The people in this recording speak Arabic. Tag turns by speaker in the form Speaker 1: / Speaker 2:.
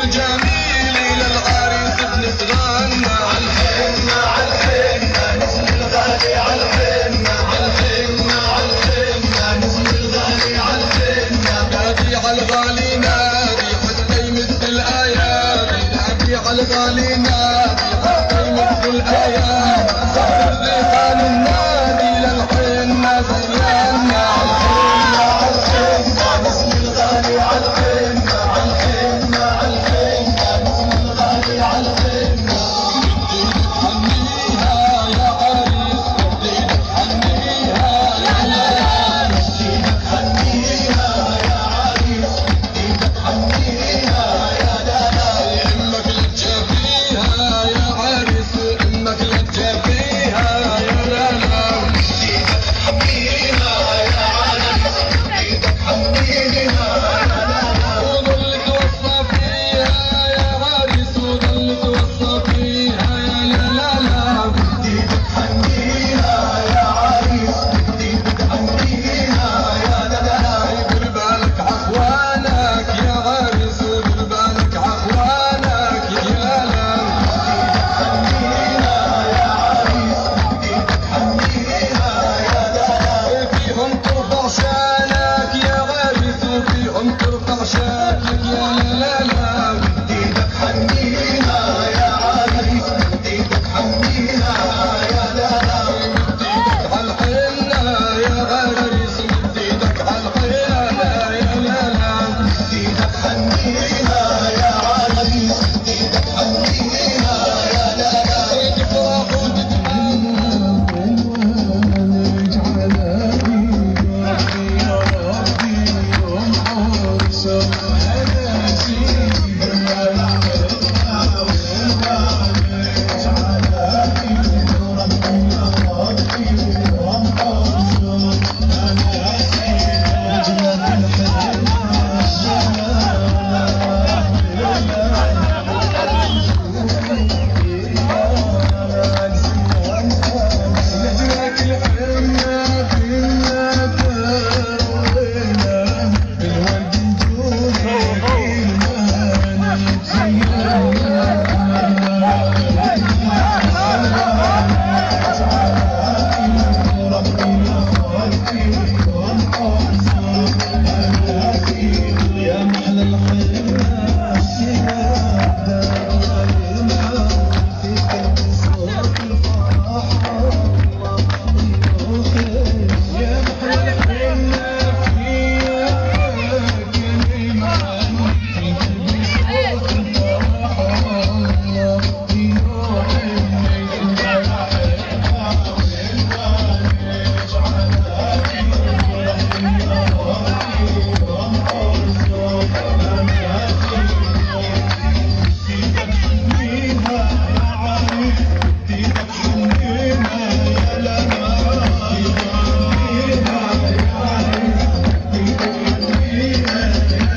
Speaker 1: الجميل للعريس بنتغنى عالحنة عالحنة نسم الغالي عالحنة عالحنة عالحنة نسم الغالي عالحنة نادي عالغالي نادي حتى يمد الايادي نادي عالغالي نادي حتى يمد الايادي صار الريحان النادي للحنة زينا عالحنة عالحنة نسم الغالي عالحنة عالحنة عالحنة نسم الغالي عالحنة بديك حنيها يا عريس بديك حنيها يا عريس بديك حنيها يا عريس بديك حنيها يا دلال امك لا تجافيها يا عريس امك لا تجافيها يا دلال بديك حنيها يا عريس بديك حنيها يا دلال وظل توصى فيها يا عريس وظل توصى فيها يا لا بديك حنيها يا عريس بديك حنيها يا دلال دير بالك عخوانك يا عريس ودير بالك عخوانك يا لا بديك حنيها يا عريس بديك حنيها يا دلال فيهم ترفع شانك يا عريس وفيهم ترفع شانك يا لا بديك حنيها